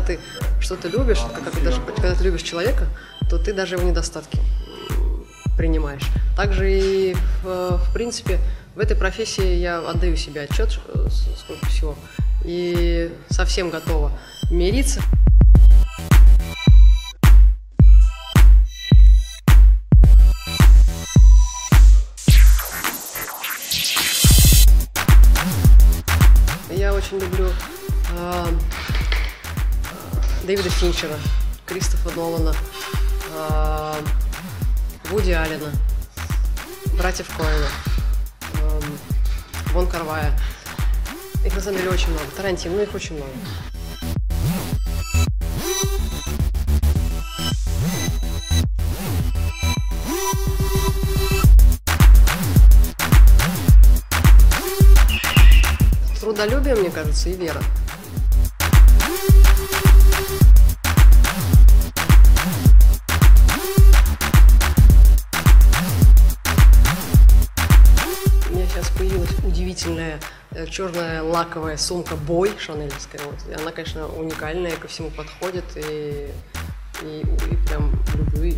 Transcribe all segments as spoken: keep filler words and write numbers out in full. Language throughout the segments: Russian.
ты что-то любишь, когда ты, даже, когда ты любишь человека, то ты даже его недостатки принимаешь. Также и, в, в принципе, в этой профессии я отдаю себе отчет, сколько всего, и совсем готова мириться. Я очень люблю э, Дэвида Финчера, Кристофа Нолана, э, Вуди Аллена, братьев Коэна, э, Вон Кар-вая. Их на самом деле очень много. Тарантино, ну их очень много. Трудолюбие, мне кажется, и вера. У меня сейчас появилась удивительная черная лаковая сумка Бой шанелевская. Вот. И она, конечно, уникальная, ко всему подходит, и, и, и прям люблю.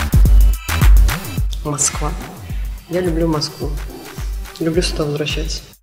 Москва. Я люблю Москву. Люблю сюда возвращаться.